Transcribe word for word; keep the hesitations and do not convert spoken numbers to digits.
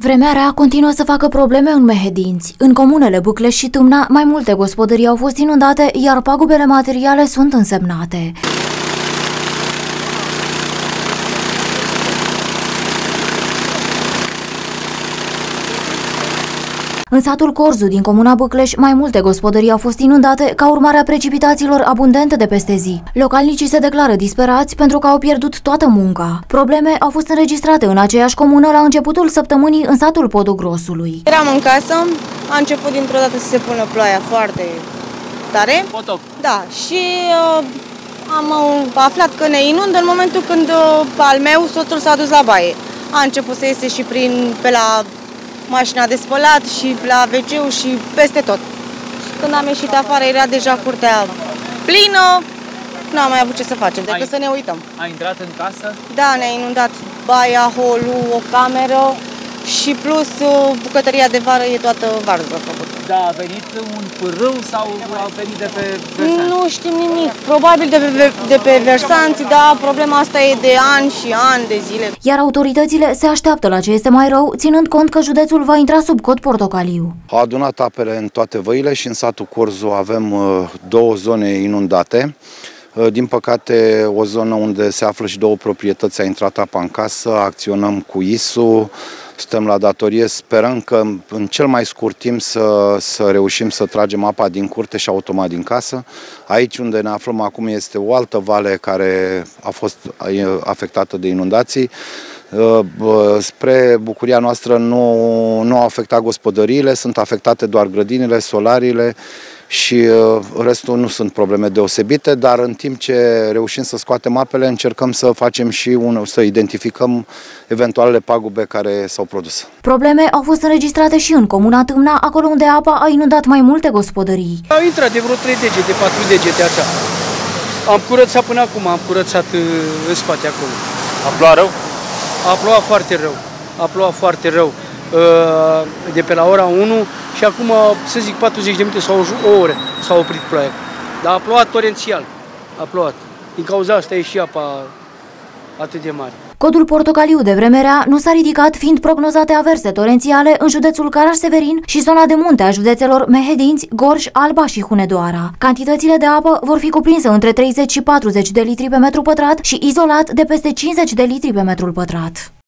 Vremea rea continuă să facă probleme în Mehedinți. În comunele Bâcleș și Tâmna, mai multe gospodării au fost inundate, iar pagubele materiale sunt însemnate. În satul Corzu din comuna Bâcleș, mai multe gospodării au fost inundate ca urmare a precipitațiilor abundente de peste zi. Localnicii se declară disperați pentru că au pierdut toată munca. Probleme au fost înregistrate în aceeași comună la începutul săptămânii în satul Podul Grosului. Eram în casă, a început dintr-o dată să se pună ploaia foarte tare. Potop. Da, și uh, am uh, aflat că ne inundă în momentul când uh, al meu, soțul s-a dus la baie. A început să iese și prin, pe la mașina de spălat și la ve ce-ul și peste tot. Când am ieșit afară era deja curtea plină, n-am mai avut ce să facem, decât să ne uităm. A intrat în casă? Da, ne-a inundat baia, holul, o cameră și plus bucătăria de vară e toată varză făcută. Da, a venit un pârâu sau a venit de pe versanți? Nu știm nimic. Probabil de pe, de pe versanți, dar problema asta e de ani și ani de zile. Iar autoritățile se așteaptă la ce este mai rău, ținând cont că județul va intra sub cod portocaliu. Au adunat apele în toate văile și în satul Corzu avem uh, două zone inundate. Uh, din păcate, o zonă unde se află și două proprietăți a intrat apa în casă, acționăm cu I S U. Suntem la datorie, sperăm că în cel mai scurt timp să, să reușim să tragem apa din curte și automat din casă. Aici unde ne aflăm acum este o altă vale care a fost afectată de inundații. Spre bucuria noastră nu, nu au afectat gospodăriile, sunt afectate doar grădinile, solariile și restul nu sunt probleme deosebite, dar în timp ce reușim să scoatem apele, încercăm să facem și un, să identificăm eventualele pagube care s-au produs. Probleme au fost înregistrate și în comuna Tâmna, acolo unde apa a inundat mai multe gospodării. Au intrat de vreo trei degete, patru degete așa. Am curățat până acum, am curățat în spate acolo. A plouat rău? A plouat foarte rău, a plouat foarte rău. De pe la ora unu și acum, să zic, patruzeci de minute sau o oră s-a oprit ploaia. Dar a plouat torențial, a plouat. Din cauza asta e și apa atât de mare. Codul portocaliu de vreme rea nu s-a ridicat, fiind prognozate averse torențiale în județul Caraș-Severin și zona de munte a județelor Mehedinți, Gorj, Alba și Hunedoara. Cantitățile de apă vor fi cuprinse între treizeci și patruzeci de litri pe metru pătrat și izolat de peste cincizeci de litri pe metru pătrat.